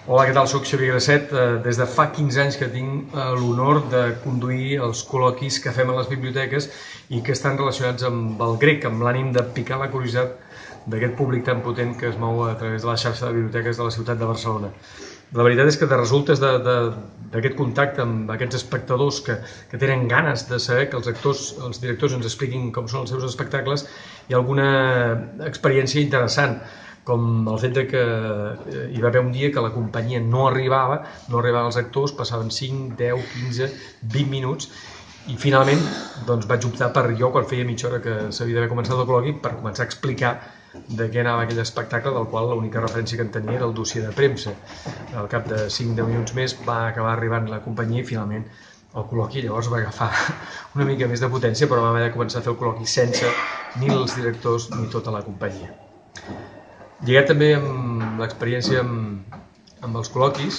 Hola, què tal? Soc Xavier Grasset. Des de fa 15 anys que tinc l'honor de conduir els col·loquis que fem a les biblioteques i que estan relacionats amb el grec, amb l'ànim de picar la curiositat d'aquest públic tan potent que es mou a través de la xarxa de biblioteques de la ciutat de Barcelona. La veritat és que de resultes d'aquest contacte amb aquests espectadors que tenen ganes de saber que els directors ens expliquin com són els seus espectacles, hi ha alguna experiència interessant, com el fet que hi va haver un dia que la companyia no arribaven els actors, passaven 5, 10, 15, 20 minuts, i finalment vaig optar per jo, quan feia mitja hora que s'havia d'haver començat el col·loqui, per començar a explicar de què anava aquell espectacle, del qual l'única referència que en tenia era el dossier de premsa. Al cap de 5-10 minuts més va acabar arribant la companyia i finalment el col·loqui llavors va agafar una mica més de potència, però va haver de començar a fer el col·loqui sense ni els directors ni tota la companyia. Lligat també amb l'experiència amb els col·loquis,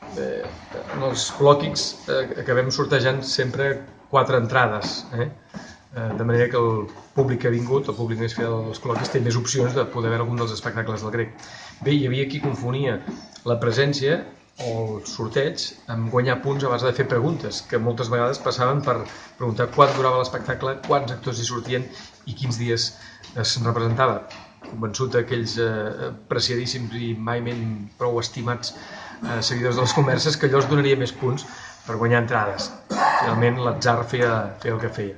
en els col·loquis acabem sortejant sempre 4 entrades, de manera que el públic que ha vingut, el públic més fidel als col·loquis, té més opcions de poder veure algun dels espectacles del grec. Bé, hi havia qui confonia la presència o el sorteig amb guanyar punts a base de fer preguntes, que moltes vegades passaven per preguntar quant durava l'espectacle, quants actors hi sortien i quins dies es representava. Convençut d'aquells preciadíssims i mai prou estimats seguidors de les converses, que allò es donaria més punts per guanyar entrades. Finalment l'atzar feia el que feia.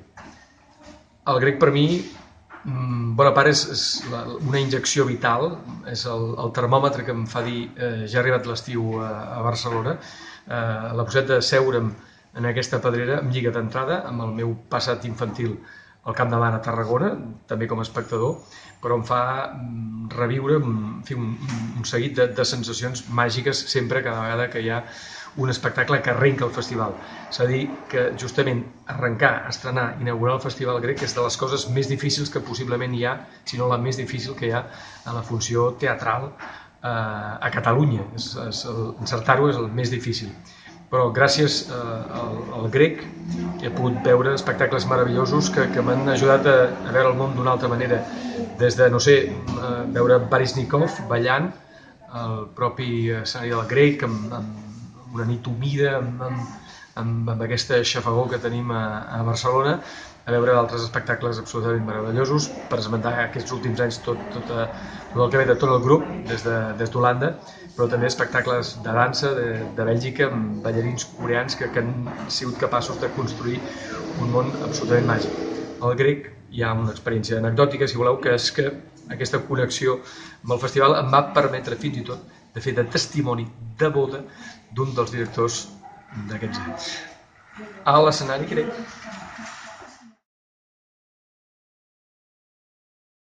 El grec per mi, bona part, és una injecció vital, és el termòmetre que em fa dir ja ha arribat l'estiu a Barcelona. La possibilitat de seure'm en aquesta pedrera em lliga d'entrada amb el meu passat infantil al Camp de Mar a Tarragona, també com a espectador, però em fa reviure un seguit de sensacions màgiques sempre, cada vegada que hi ha un espectacle que arrenca el festival. S'ha de dir que justament arrencar, estrenar, inaugurar el Festival Grec és de les coses més difícils que possiblement hi ha, si no la més difícil que hi ha en la funció teatral a Catalunya. Encertar-ho és el més difícil. Però gràcies al grec he pogut veure espectacles meravellosos que m'han ajudat a veure el món d'una altra manera. Des de, no sé, veure Baryshnikov ballant al propi escenari del grec, amb una nit humida, amb aquesta xafagor que tenim a Barcelona, a veure d'altres espectacles absolutament meravellosos, per esmentar aquests últims anys tot el que ve de tot el grup, des d'Holanda, però també espectacles de dansa de Bèlgica, amb ballarins coreans que han sigut capaços de construir un món absolutament màgic. Al grec hi ha una experiència anecdòtica, si voleu, que és que aquesta connexió amb el festival em va permetre fins i tot de fer de testimoni de boda d'un dels directors d'aquests anys. A l'escenari grec.